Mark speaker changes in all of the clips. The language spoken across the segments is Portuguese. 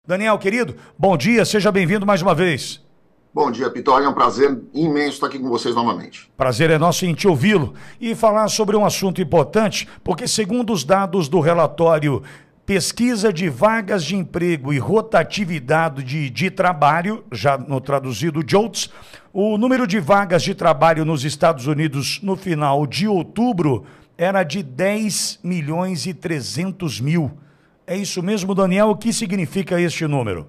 Speaker 1: Daniel, querido, bom dia, seja bem-vindo mais uma vez.
Speaker 2: Bom dia, Pitor. É um prazer imenso estar aqui com vocês novamente.
Speaker 1: Prazer é nosso em te ouvi-lo e falar sobre um assunto importante, porque segundo os dados do relatório Pesquisa de Vagas de Emprego e Rotatividade de Trabalho, já no traduzido JOLTS, o número de vagas de trabalho nos Estados Unidos no final de outubro era de 10 milhões e 300 mil. É isso mesmo, Daniel? O que significa este número?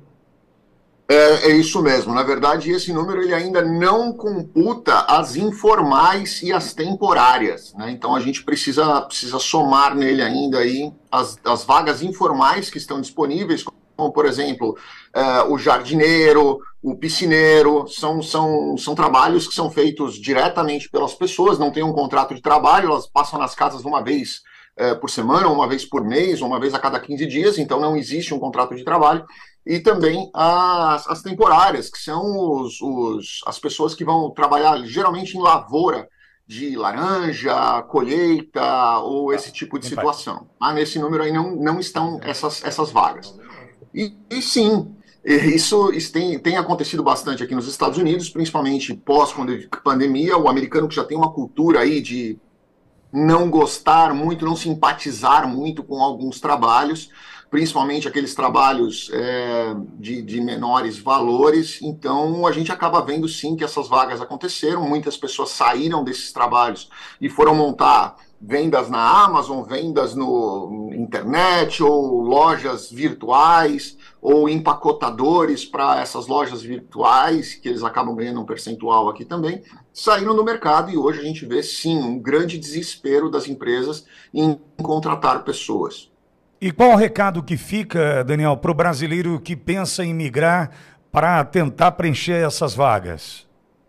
Speaker 2: É isso mesmo. Na verdade, esse número ele ainda não computa as informais e as temporárias, né? Então a gente precisa somar nele ainda aí as vagas informais que estão disponíveis, como por exemplo o jardineiro, o piscineiro, são trabalhos que são feitos diretamente pelas pessoas, não tem um contrato de trabalho, elas passam nas casas uma vez por semana, uma vez por mês, uma vez a cada 15 dias, então não existe um contrato de trabalho. E também as temporárias, que são as pessoas que vão trabalhar geralmente em lavoura de laranja, colheita ou esse tipo de situação. Nesse número aí não estão essas vagas. E sim, isso tem acontecido bastante aqui nos Estados Unidos, principalmente pós-pandemia. O americano que já tem uma cultura aí de não gostar muito, não simpatizar muito com alguns trabalhos, principalmente aqueles trabalhos de menores valores. Então a gente acaba vendo sim que essas vagas aconteceram, muitas pessoas saíram desses trabalhos e foram montar vendas na Amazon, vendas no internet ou lojas virtuais ou empacotadores para essas lojas virtuais, que eles acabam ganhando um percentual aqui também, saíram do mercado e hoje a gente vê sim um grande desespero das empresas em contratar pessoas.
Speaker 1: E qual o recado que fica, Daniel, para o brasileiro que pensa em migrar para tentar preencher essas vagas?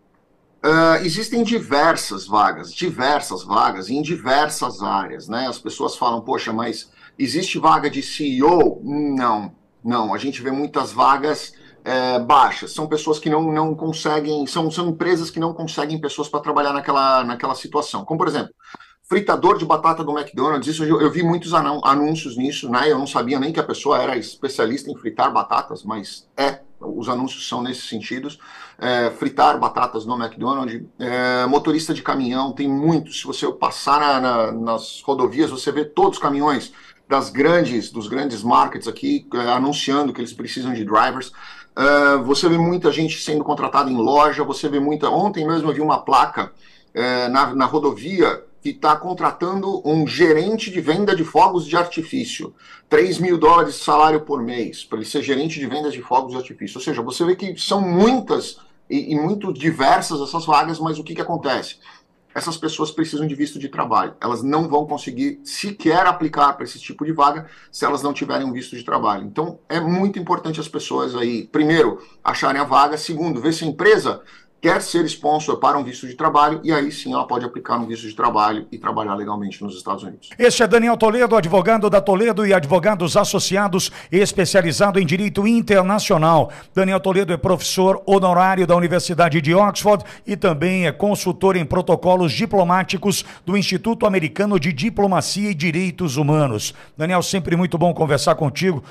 Speaker 2: Existem diversas vagas em diversas áreas, né? As pessoas falam, poxa, mas existe vaga de CEO? Não. A gente vê muitas vagas baixas. São pessoas que não conseguem, são empresas que não conseguem pessoas para trabalhar naquela situação. Como, por exemplo, fritador de batata do McDonald's, isso eu vi muitos anúncios nisso, né? Eu não sabia nem que a pessoa era especialista em fritar batatas, mas os anúncios são nesses sentidos. Fritar batatas no McDonald's, motorista de caminhão, tem muitos. Se você passar nas rodovias, você vê todos os caminhões dos grandes markets aqui anunciando que eles precisam de drivers. Você vê muita gente sendo contratada em loja, você vê Ontem mesmo eu vi uma placa na rodovia que está contratando um gerente de venda de fogos de artifício. $3 mil de salário por mês, para ele ser gerente de vendas de fogos de artifício. Ou seja, você vê que são muitas e muito diversas essas vagas, mas o que acontece? Essas pessoas precisam de visto de trabalho. Elas não vão conseguir sequer aplicar para esse tipo de vaga se elas não tiverem um visto de trabalho. Então, é muito importante as pessoas aí, primeiro, acharem a vaga, segundo, ver se a empresa quer ser sponsor para um visto de trabalho, e aí sim ela pode aplicar um visto de trabalho e trabalhar legalmente nos Estados Unidos.
Speaker 1: Este é Daniel Toledo, advogado da Toledo e Advogados Associados, especializado em Direito Internacional. Daniel Toledo é professor honorário da Universidade de Oxford e também é consultor em protocolos diplomáticos do Instituto Americano de Diplomacia e Direitos Humanos. Daniel, sempre muito bom conversar contigo.